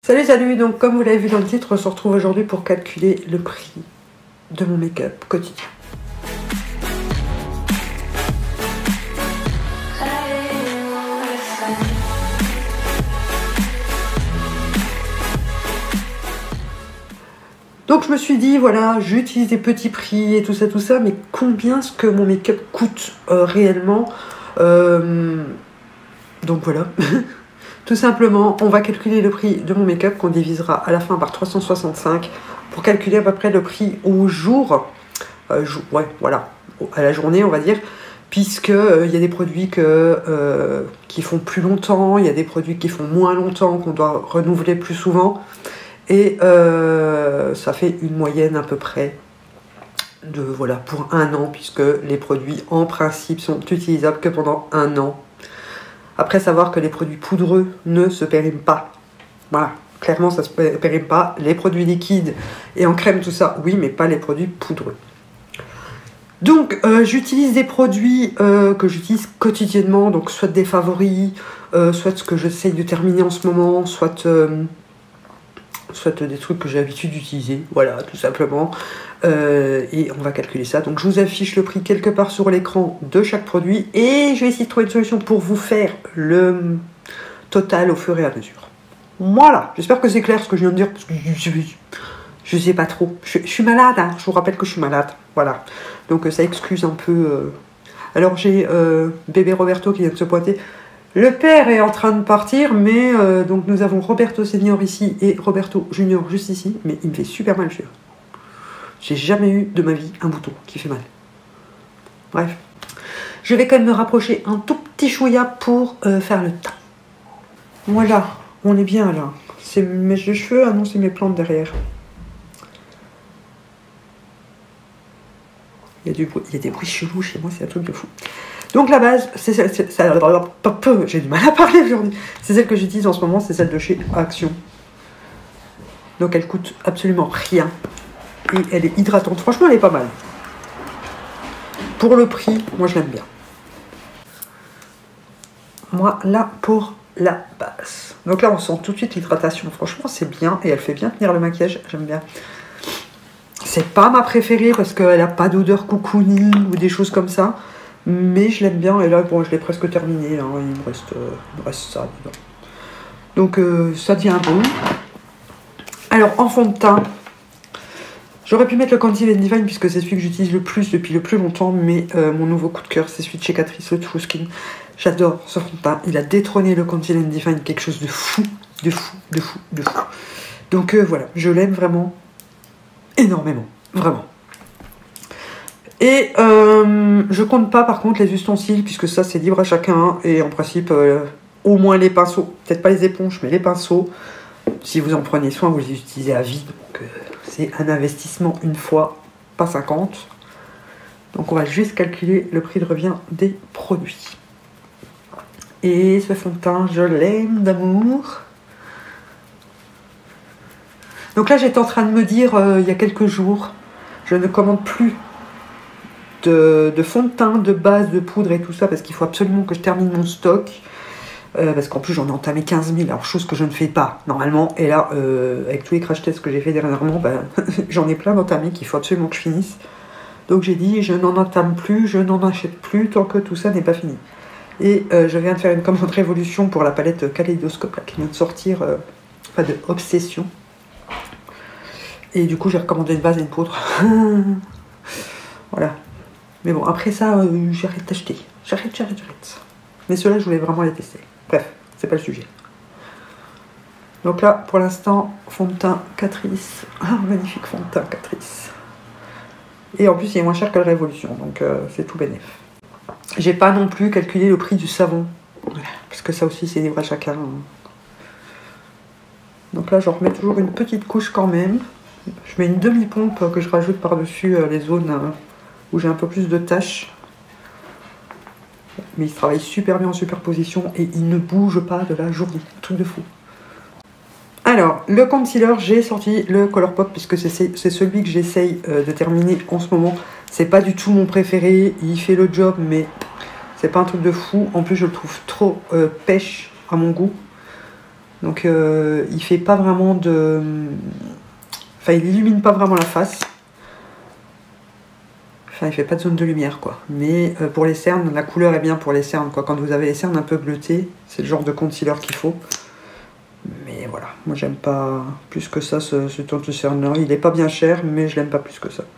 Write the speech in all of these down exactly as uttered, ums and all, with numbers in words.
Salut, salut. Donc comme vous l'avez vu dans le titre, on se retrouve aujourd'hui pour calculer le prix de mon make-up quotidien. Donc je me suis dit, voilà, j'utilise des petits prix et tout ça, tout ça, mais combien ce que mon make-up coûte euh, réellement euh, Donc voilà, tout simplement, on va calculer le prix de mon make-up qu'on divisera à la fin par trois cent soixante-cinq pour calculer à peu près le prix au jour, euh, jou ouais, voilà, à la journée on va dire, puisque euh, il y a des produits que, euh, qui font plus longtemps, il y a des produits qui font moins longtemps, qu'on doit renouveler plus souvent. Et euh, ça fait une moyenne à peu près de, voilà, pour un an, puisque les produits en principe sont utilisables que pendant un an. Après, savoir que les produits poudreux ne se périment pas. Voilà, clairement ça ne se périme pas. Les produits liquides et en crème, tout ça, oui, mais pas les produits poudreux. Donc, euh, j'utilise des produits euh, que j'utilise quotidiennement, donc soit des favoris, euh, soit ce que j'essaye de terminer en ce moment, soit... Euh, soit des trucs que j'ai l'habitude d'utiliser, voilà, tout simplement. Euh, et on va calculer ça. Donc je vous affiche le prix quelque part sur l'écran de chaque produit et je vais essayer de trouver une solution pour vous faire le total au fur et à mesure. Voilà, j'espère que c'est clair ce que je viens de dire, parce que je, je, je sais pas trop. Je, je suis malade, hein. Je vous rappelle que je suis malade, voilà. Donc ça excuse un peu... Euh... Alors j'ai euh, bébé Roberto qui vient de se pointer. Le père est en train de partir, mais euh, donc nous avons Roberto Senior ici et Roberto Junior juste ici, mais il me fait super mal, celui-là. J'ai jamais eu de ma vie un bouton qui fait mal. Bref. Je vais quand même me rapprocher un tout petit chouïa pour euh, faire le teint. Voilà, on est bien là. C'est mes mèches de cheveux, ah non, c'est mes plantes derrière. Il y a, du bruit, il y a des bruits chelous chez moi, c'est un truc de fou. Donc la base, c'est celle, j'ai du mal à parler aujourd'hui, c'est celle que j'utilise en ce moment, c'est celle de chez Action. Donc elle coûte absolument rien et elle est hydratante, franchement elle est pas mal. Pour le prix, moi je l'aime bien. Moi là pour la base. Donc là on sent tout de suite l'hydratation, franchement c'est bien et elle fait bien tenir le maquillage, j'aime bien. C'est pas ma préférée parce qu'elle a pas d'odeur cocooning ou des choses comme ça. Mais je l'aime bien et là bon je l'ai presque terminé, hein. il, me reste, euh, il me reste ça dedans. Donc euh, ça devient bon. Alors en fond de teint, j'aurais pu mettre le Concealer Divine puisque c'est celui que j'utilise le plus depuis le plus longtemps, mais euh, mon nouveau coup de cœur c'est celui de chez Catrice, le True Skin. J'adore ce fond de teint, il a détrôné le Concealer Divine, quelque chose de fou, de fou, de fou, de fou. Donc euh, voilà, je l'aime vraiment énormément, vraiment. Et euh, je compte pas par contre les ustensiles puisque ça c'est libre à chacun et en principe euh, au moins les pinceaux, peut-être pas les éponges mais les pinceaux, si vous en prenez soin vous les utilisez à vie, donc euh, c'est un investissement une fois, pas cinquante. Donc on va juste calculer le prix de revient des produits. Et ce fond de teint je l'aime d'amour. Donc là j'étais en train de me dire euh, il y a quelques jours, je ne commande plus De, de fond de teint, de base, de poudre et tout ça parce qu'il faut absolument que je termine mon stock euh, parce qu'en plus j'en ai entamé quinze mille, alors chose que je ne fais pas normalement et là euh, avec tous les crash tests que j'ai fait dernièrement ben, j'en ai plein d'entamés qu'il faut absolument que je finisse, donc j'ai dit je n'en entame plus, je n'en achète plus tant que tout ça n'est pas fini et euh, je viens de faire une commande Révolution pour la palette Kaléidoscope là, qui vient de sortir, euh, enfin de Obsession, et du coup j'ai recommandé une base et une poudre. Voilà. Mais bon, après ça, euh, j'arrête d'acheter. J'arrête, j'arrête, j'arrête. Mais ceux-là, je voulais vraiment les tester. Bref, c'est pas le sujet. Donc là, pour l'instant, fond de teint Catrice. Ah, magnifique fond de teint Catrice. Et en plus, il est moins cher que la Révolution, donc euh, c'est tout bénef. J'ai pas non plus calculé le prix du savon. Parce que ça aussi, c'est libre à chacun. Donc là, j'en remets toujours une petite couche quand même. Je mets une demi-pompe que je rajoute par-dessus euh, les zones... Euh, où j'ai un peu plus de taches. Mais il travaille super bien en superposition et il ne bouge pas de la journée. Un truc de fou. Alors, le concealer, j'ai sorti le Colourpop puisque c'est celui que j'essaye euh, de terminer en ce moment. C'est pas du tout mon préféré. Il fait le job, mais c'est pas un truc de fou. En plus, je le trouve trop euh, pêche à mon goût. Donc euh, il fait pas vraiment de... Enfin, il illumine pas vraiment la face. Enfin, il fait pas de zone de lumière, quoi. Mais euh, pour les cernes, la couleur est bien pour les cernes, quoi. Quand vous avez les cernes un peu bleutées, c'est le genre de concealer qu'il faut. Mais voilà, moi j'aime pas plus que ça ce, ce ton de cerne-là. Il est pas bien cher, mais je l'aime pas plus que ça.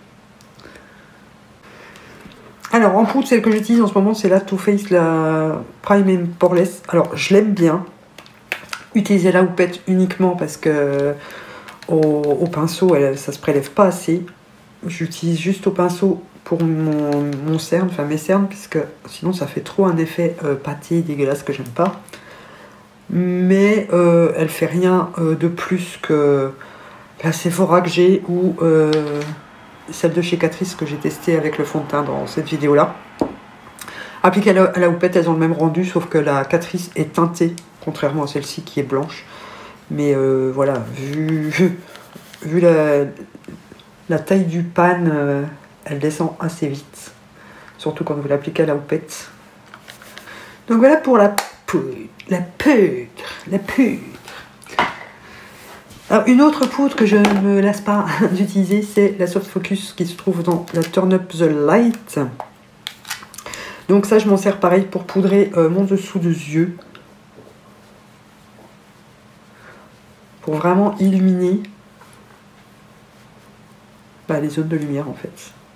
Alors, en poudre, celle que j'utilise en ce moment, c'est la Too Faced, la Prime and Poreless. Alors, je l'aime bien. Utiliser la houppette uniquement parce que au, au pinceau, elle, ça se prélève pas assez. J'utilise juste au pinceau pour mon, mon cerne, enfin mes cernes, puisque sinon ça fait trop un effet euh, pâté dégueulasse que j'aime pas. Mais euh, elle fait rien euh, de plus que la Sephora que j'ai ou euh, celle de chez Catrice que j'ai testée avec le fond de teint dans cette vidéo là. Appliquées à la, à la houppette, elles ont le même rendu, sauf que la Catrice est teintée, contrairement à celle-ci qui est blanche. Mais euh, voilà, vu, vu la, la taille du pan, euh, elle descend assez vite. Surtout quand vous l'appliquez à la houppette. Donc voilà pour la poudre, la poudre, la poudre. Alors une autre poudre que je ne me lasse pas d'utiliser, c'est la Soft Focus qui se trouve dans la Turn Up the Light. Donc ça, je m'en sers pareil pour poudrer euh, mon dessous de yeux. Pour vraiment illuminer bah, les zones de lumière en fait.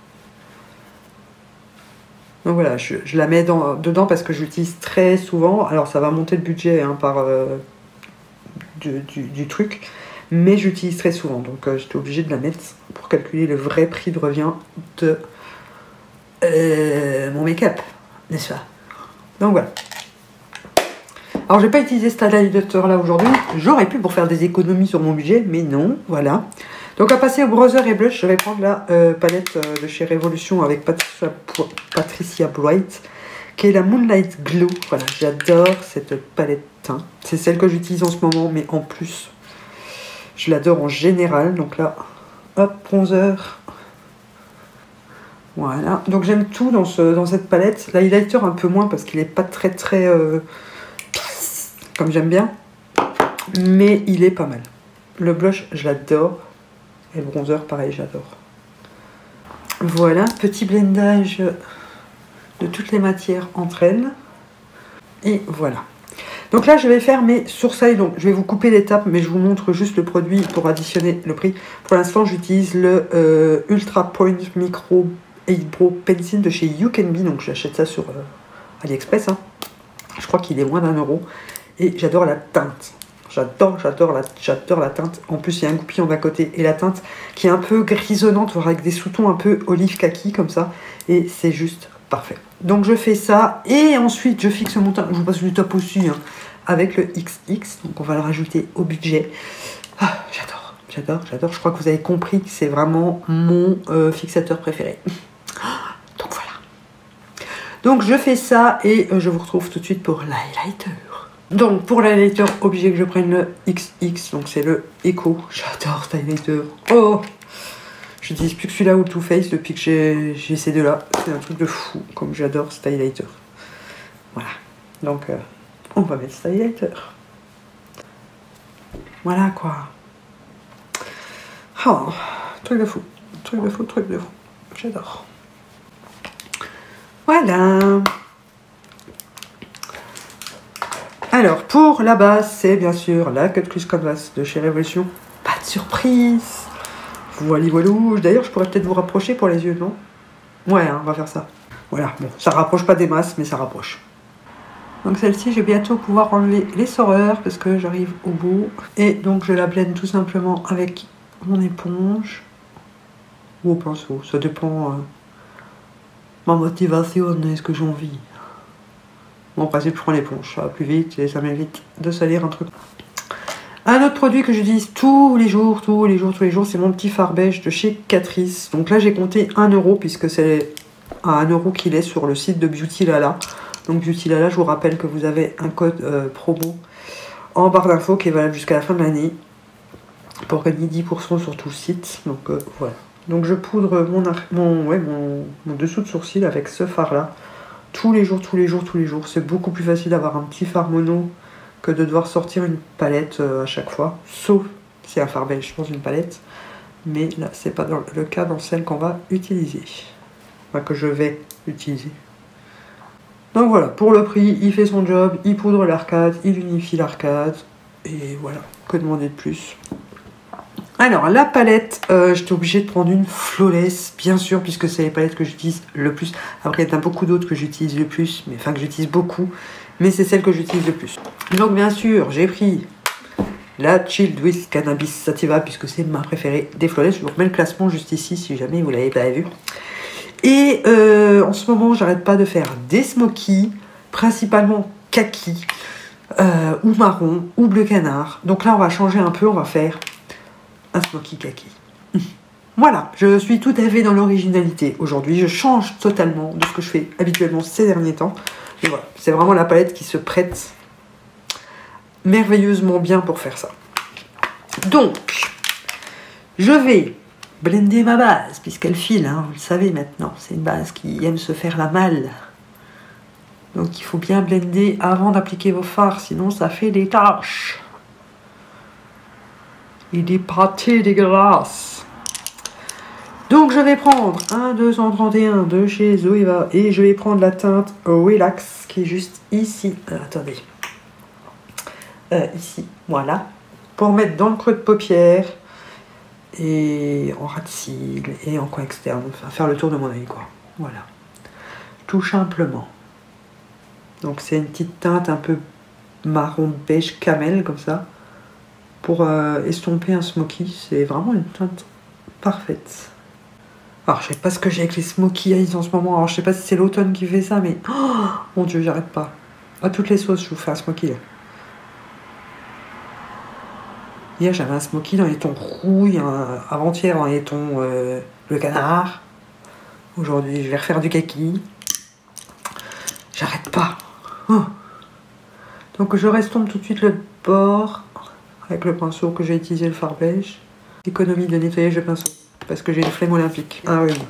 Donc voilà, je, je la mets dans, dedans parce que j'utilise très souvent. Alors ça va monter le budget hein, par euh, du, du, du truc. Mais j'utilise très souvent. Donc euh, j'étais obligée de la mettre pour calculer le vrai prix de revient de euh, mon make-up. N'est-ce pas? Donc voilà. Alors je n'ai pas utilisé cet highlighter là aujourd'hui. J'aurais pu pour faire des économies sur mon budget, mais non, voilà. Donc à passer au bronzer et blush, je vais prendre la euh, palette euh, de chez Révolution avec Patricia, Patricia Bright, qui est la Moonlight Glow. Voilà, j'adore cette palette teint. C'est celle que j'utilise en ce moment, mais en plus, je l'adore en général. Donc là, hop, bronzer. Voilà, donc j'aime tout dans, ce, dans cette palette. L'highlighter un peu moins parce qu'il n'est pas très très... Euh, comme j'aime bien. Mais il est pas mal. Le blush, je l'adore. Et le bronzer, pareil, j'adore. Voilà, petit blendage de toutes les matières entre elles. Et voilà. Donc là, je vais faire mes sourcils. Donc, je vais vous couper l'étape, mais je vous montre juste le produit pour additionner le prix. Pour l'instant, j'utilise le euh, Ultra Point Micro Eyebrow Pencil de chez You Can Be. Donc, j'achète ça sur euh, AliExpress. Hein. Je crois qu'il est moins d'un euro. Et j'adore la teinte. J'adore, j'adore la, j'adore la teinte. En plus, il y a un goupillon d'un côté et la teinte qui est un peu grisonnante, voire avec des sous-tons un peu olive kaki comme ça. Et c'est juste parfait. Donc, je fais ça. Et ensuite, je fixe mon teint. Je vous passe du top aussi hein, avec le X X. Donc, on va le rajouter au budget. Ah, j'adore, j'adore, j'adore. Je crois que vous avez compris que c'est vraiment mon euh, fixateur préféré. Donc, voilà. Donc, je fais ça et euh, je vous retrouve tout de suite pour l'highlighter. Donc pour l'highlighter, obligé que je prenne le X X, donc c'est le Echo. J'adore cet highlighter. Oh, je n'utilise plus que celui-là ou le Too Faced depuis que j'ai ces deux-là. C'est un truc de fou, comme j'adore cet highlighter. Voilà, donc euh, on va mettre cet highlighter. Voilà quoi. Oh, truc de fou, truc de fou, truc de fou. J'adore. Voilà. Alors, pour la base, c'est bien sûr la Cut Crease Canvas de chez Révolution. Pas de surprise. Voilà, voilà. D'ailleurs, je pourrais peut-être vous rapprocher pour les yeux, non? Ouais, hein, on va faire ça. Voilà, bon, ça rapproche pas des masses, mais ça rapproche. Donc celle-ci, je vais bientôt pouvoir enlever les soreurs parce que j'arrive au bout. Et donc, je la blende tout simplement avec mon éponge. Ou au pinceau, ça dépend euh, ma motivation et ce que j'ai envie. Bon, en principe, je prends l'éponge, ça va plus vite et ça m'évite de salir un truc. Un autre produit que j'utilise tous les jours, tous les jours, tous les jours, c'est mon petit fard beige de chez Catrice. Donc là, j'ai compté un euro puisque c'est à un euro qu'il est sur le site de Beauty Lala. Donc Beauty Lala, je vous rappelle que vous avez un code euh, promo en barre d'infos qui est valable jusqu'à la fin de l'année pour gagner dix pour cent sur tout le site. Donc euh, voilà. Donc je poudre mon, mon, ouais, mon, mon dessous de sourcil avec ce fard là. Tous les jours, tous les jours, tous les jours. C'est beaucoup plus facile d'avoir un petit fard mono que de devoir sortir une palette euh, à chaque fois, sauf si c'est un fard beige dans une palette. Mais là, c'est pas dans le cas dans celle qu'on va utiliser. Enfin, que je vais utiliser. Donc voilà, pour le prix, il fait son job, il poudre l'arcade, il unifie l'arcade. Et voilà, que demander de plus. Alors, la palette, euh, j'étais obligée de prendre une Flawless, bien sûr, puisque c'est les palettes que j'utilise le plus. Après, il y en a beaucoup d'autres que j'utilise le plus, mais enfin que j'utilise beaucoup. Mais c'est celle que j'utilise le plus. Donc, bien sûr, j'ai pris la Chilled with Cannabis Sativa, puisque c'est ma préférée des Flawless. Je vous remets le classement juste ici, si jamais vous ne l'avez pas vu. Et euh, en ce moment, j'arrête pas de faire des smokies, principalement kaki, euh, ou marron, ou bleu canard. Donc là, on va changer un peu, on va faire un smoky kaki. Voilà, je suis tout à fait dans l'originalité aujourd'hui. Je change totalement de ce que je fais habituellement ces derniers temps. Et voilà, c'est vraiment la palette qui se prête merveilleusement bien pour faire ça. Donc, je vais blender ma base, puisqu'elle file, hein, vous le savez maintenant. C'est une base qui aime se faire la malle. Donc il faut bien blender avant d'appliquer vos fards, sinon ça fait des taches. Et des pâtés dégueulasses. Donc je vais prendre un deux cent trente et un de chez Zoeva et je vais prendre la teinte Relax qui est juste ici. Euh, attendez. Euh, ici, voilà. Pour mettre dans le creux de paupière et en ras de cils et en coin externe. Enfin, faire le tour de mon œil, quoi. Voilà. Tout simplement. Donc c'est une petite teinte un peu marron beige camel comme ça. Pour euh, estomper un smoky, c'est vraiment une teinte parfaite. Alors je sais pas ce que j'ai avec les smoky eyes en ce moment. Alors je sais pas si c'est l'automne qui fait ça, mais oh, mon dieu, j'arrête pas. À toutes les sauces, je vous fais un smoky là. Hier j'avais un smoky dans les tons rouille, avant-hier dans les tons euh, le canard. Aujourd'hui je vais refaire du kaki. J'arrête pas. Oh. Donc je restompe tout de suite le bord avec le pinceau que j'ai utilisé, le fard beige. Économie de nettoyage de pinceau parce que j'ai une flemme olympique. Ah oui.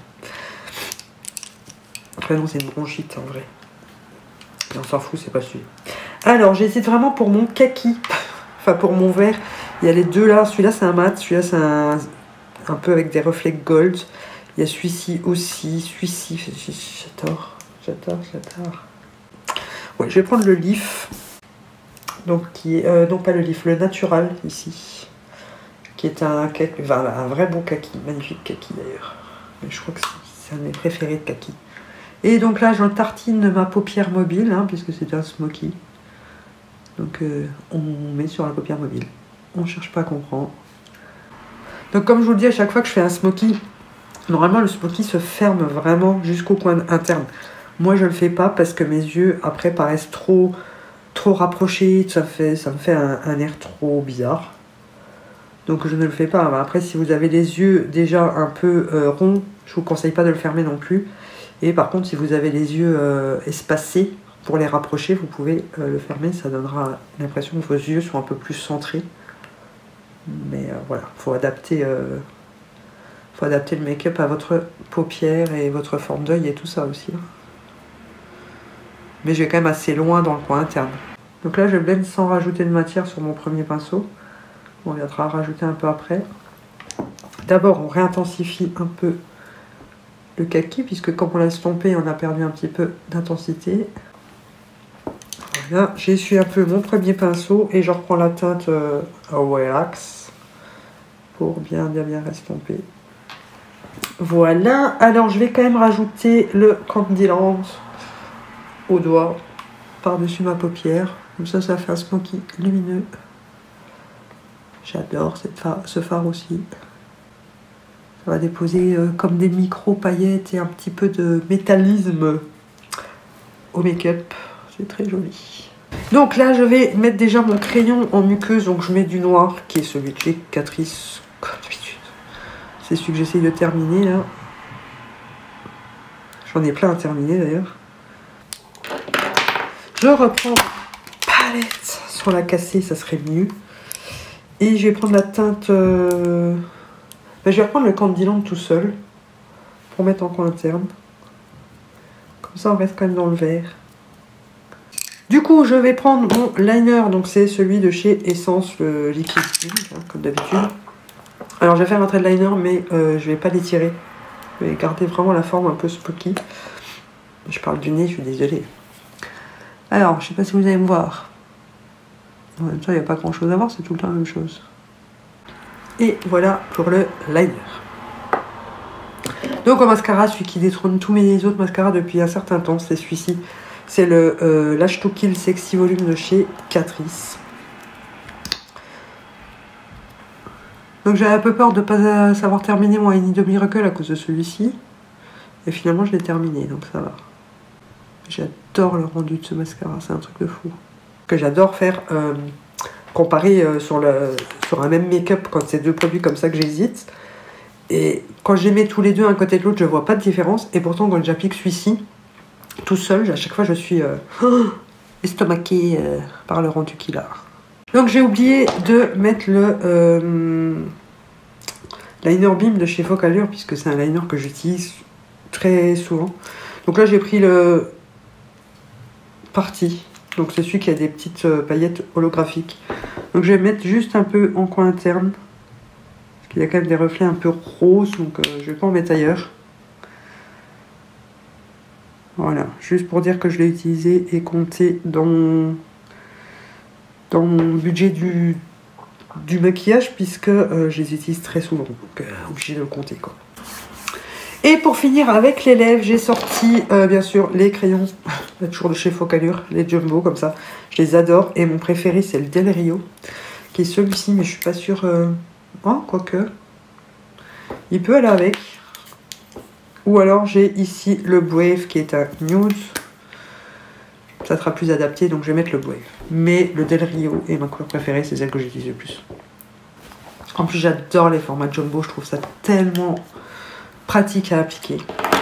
Après non, c'est une bronchite en vrai. Et on s'en fout, c'est pas celui. Alors j'hésite vraiment pour mon kaki. Enfin pour mon vert. Il y a les deux là. Celui-là c'est un mat. Celui-là c'est un... un peu avec des reflets gold. Il y a celui-ci aussi. Celui-ci. J'adore. J'adore, j'adore. Ouais, je vais prendre le Leaf. Donc qui est... Euh, non pas le Leaf, le Natural ici. Qui est un, kaki, enfin, un vrai bon kaki. Magnifique kaki d'ailleurs. Je crois que c'est un de mes préférés de kaki. Et donc là, je tartine ma paupière mobile, hein, puisque c'est un smoky. Donc euh, on met sur la paupière mobile. On cherche pas à comprendre. Donc comme je vous le dis, à chaque fois que je fais un smoky, normalement le smoky se ferme vraiment jusqu'au coin interne. Moi je le fais pas parce que mes yeux après paraissent trop, trop rapprochés. Ça, fait, ça me fait un, un air trop bizarre. Donc je ne le fais pas. Après si vous avez les yeux déjà un peu euh, ronds, je vous conseille pas de le fermer non plus. Et par contre si vous avez les yeux euh, espacés, pour les rapprocher, vous pouvez euh, le fermer. Ça donnera l'impression que vos yeux sont un peu plus centrés. Mais euh, voilà, il faut adapter, euh, faut adapter le make-up à votre paupière et votre forme d'œil et tout ça aussi. Hein. Mais je vais quand même assez loin dans le coin interne. Donc là, je blende sans rajouter de matière sur mon premier pinceau. On viendra rajouter un peu après. D'abord, on réintensifie un peu le kaki, puisque quand on l'a estompé, on a perdu un petit peu d'intensité. Voilà, j'essuie un peu mon premier pinceau et je reprends la teinte euh, Relax pour bien bien bien estomper. Voilà, alors je vais quand même rajouter le Candyland au doigt par-dessus ma paupière. Comme ça, ça fait un smoky lumineux. J'adore cette phare, ce phare aussi. Ça va déposer euh, comme des micro-paillettes et un petit peu de métallisme au make-up. C'est très joli. Donc là, je vais mettre déjà mon crayon en muqueuse. Donc je mets du noir, qui est celui de chez Catrice. Comme d'habitude. C'est celui que j'essaye de terminer là. J'en ai plein à terminer d'ailleurs. Je reprends ma palette. Sans la casser, ça serait mieux. Et je vais prendre la teinte... Euh... Ben, je vais reprendre le Candyland tout seul. Pour mettre en coin interne. Comme ça, on reste quand même dans le vert. Du coup, je vais prendre mon liner. Donc, c'est celui de chez Essence, le liquide, hein, comme d'habitude. Alors, je vais faire un trait de liner, mais euh, je vais pas l'étirer. Je vais garder vraiment la forme un peu spooky. Je parle du nez, je suis désolée. Alors, je sais pas si vous allez me voir. En même temps, il n'y a pas grand chose à voir, c'est tout le temps la même chose. Et voilà pour le liner. Donc, en mascara, celui qui détrône tous mes autres mascaras depuis un certain temps, c'est celui-ci. C'est le euh, Lash to Kill Sexy Volume de chez Catrice. Donc j'avais un peu peur de ne pas savoir terminer mon I Need a Miracle à cause de celui-ci. Et finalement je l'ai terminé, donc ça va. J'adore le rendu de ce mascara, c'est un truc de fou. Que j'adore faire, euh, comparer euh, sur, le, sur un même make-up quand c'est deux produits comme ça que j'hésite. Et quand je les mets tous les deux un côté de l'autre, je vois pas de différence. Et pourtant quand j'applique celui-ci, tout seul, à chaque fois je suis euh, oh, estomaquée euh, par le rendu qu'il a. Donc j'ai oublié de mettre le euh, liner Beam de chez Focallure, puisque c'est un liner que j'utilise très souvent. Donc là j'ai pris le Party, donc c'est celui qui a des petites euh, paillettes holographiques. Donc je vais mettre juste un peu en coin interne, parce qu'il y a quand même des reflets un peu roses, donc euh, je vais pas en mettre ailleurs. Voilà, juste pour dire que je l'ai utilisé et compté dans mon, dans mon budget du, du maquillage, puisque euh, je les utilise très souvent, donc euh, obligé de le compter quoi. Et pour finir avec les lèvres, j'ai sorti euh, bien sûr les crayons, toujours de chez Focallure, les Jumbo comme ça, je les adore. Et mon préféré c'est le Del Rio, qui est celui-ci, mais je suis pas sûre, euh... oh quoique, il peut aller avec. Ou alors j'ai ici le Brave qui est un nude. Ça sera plus adapté, donc je vais mettre le Brave. Mais le Del Rio est ma couleur préférée, c'est celle que j'utilise le plus. En plus j'adore les formats jumbo, je trouve ça tellement pratique à appliquer.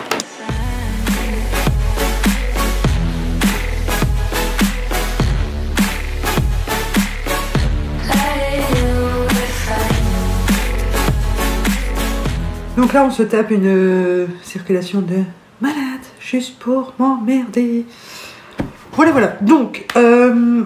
Donc là on se tape une euh, circulation de malade, juste pour m'emmerder. Voilà voilà, donc euh,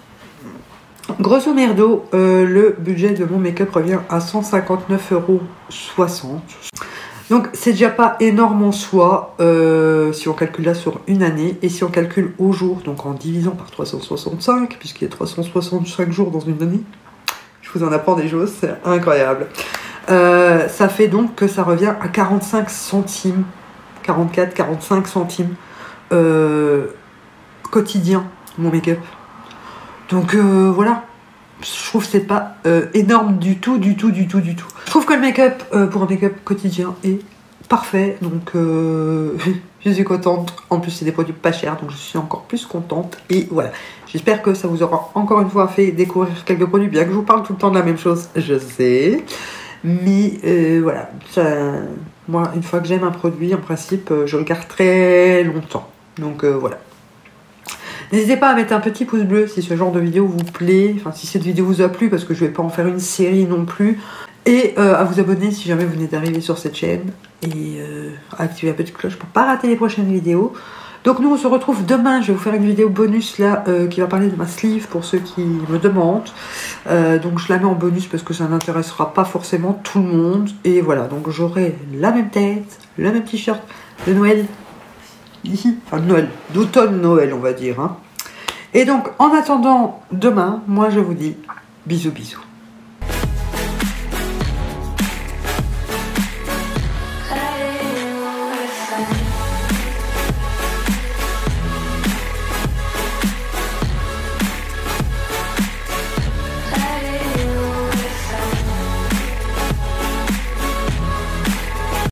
grosso merdo, euh, le budget de mon make-up revient à cent cinquante-neuf euros soixante. Donc c'est déjà pas énorme en soi, euh, si on calcule là sur une année, et si on calcule au jour, donc en divisant par trois cent soixante-cinq, puisqu'il y a trois cent soixante-cinq jours dans une année, je vous en apprends des choses, c'est incroyable. Euh, ça fait donc que ça revient à quarante-cinq centimes, quarante-quatre, quarante-cinq centimes euh, quotidien, mon make-up. Donc euh, voilà, je trouve que c'est pas euh, énorme du tout, du tout, du tout, du tout. Je trouve que le make-up euh, pour un make-up quotidien est parfait, donc euh, je suis contente. En plus c'est des produits pas chers, donc je suis encore plus contente. Et voilà, j'espère que ça vous aura encore une fois fait découvrir quelques produits, bien que je vous parle tout le temps de la même chose, je sais. Mais euh, voilà, ça, moi une fois que j'aime un produit, en principe, euh, je le garde très longtemps. Donc euh, voilà. N'hésitez pas à mettre un petit pouce bleu si ce genre de vidéo vous plaît, enfin si cette vidéo vous a plu, parce que je vais pas en faire une série non plus. Et euh, à vous abonner si jamais vous venez d'arriver sur cette chaîne. Et euh, à activer la petite cloche pour pas rater les prochaines vidéos. Donc nous on se retrouve demain, je vais vous faire une vidéo bonus là euh, qui va parler de ma sleeve pour ceux qui me demandent. Euh, donc je la mets en bonus parce que ça n'intéressera pas forcément tout le monde. Et voilà, donc j'aurai la même tête, le même t-shirt de Noël, ici, enfin de Noël, d'automne Noël on va dire. Hein. Et donc en attendant demain, moi je vous dis bisous bisous. Bye.